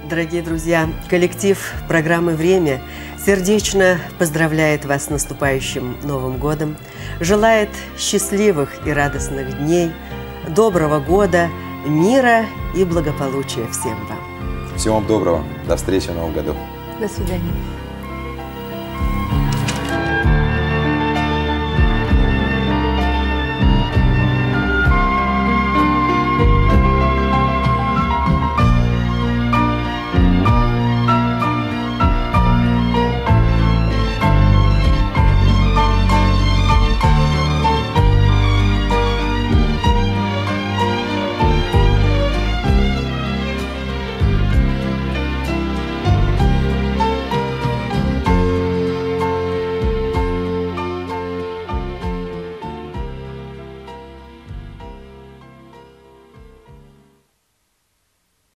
Дорогие друзья, коллектив программы «Время» сердечно поздравляет вас с наступающим Новым годом, желает счастливых и радостных дней, доброго года, мира и благополучия всем вам. Всего вам доброго. До встречи в Новом году. До свидания.